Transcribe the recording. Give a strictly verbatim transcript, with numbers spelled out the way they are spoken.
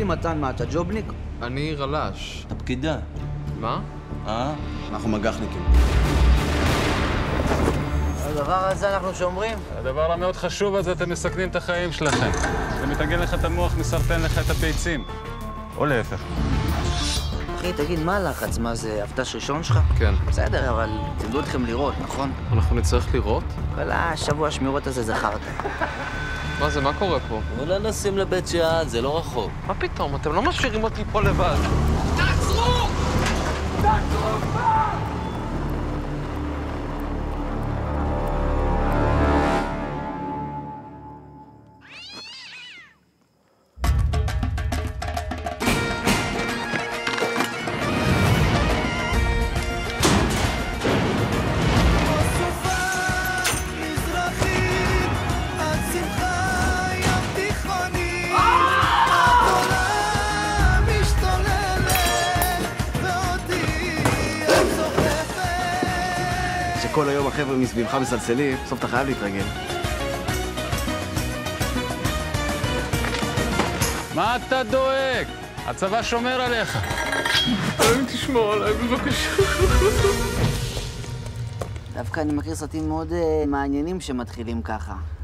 לי מתן, מה, אתה ג'ובניק? אני רלש. אתה פקידה. מה? אה? אנחנו מגחניקים. הדבר הזה אנחנו שומרים. הדבר המאוד חשוב הזה, אתם מסכנים את החיים שלכם. זה מתגן לך את המוח, מסרטן לך את הביצים. או להפך. אחי, תגיד, מה הלחץ? מה זה, הפתש ראשון שלך? כן. בסדר, אבל תלמדו אתכם לראות, נכון? אנחנו נצטרך לראות? כל השבוע השמירות הזה זכרת. מה זה, מה קורה פה? אולי נשים לבית שאן, זה לא רחוק. מה פתאום? אתם לא משאירים אותי פה לבד. תעצרו! תעצרו כבר! שכל היום החבר'ה מסביבך מסלסלים, בסוף אתה חייב להתרגל. מה אתה דואג? הצבא שומר עליך. תשמור עליי, בבקשה. דווקא אני מכיר סרטים מאוד uh, מעניינים שמתחילים ככה.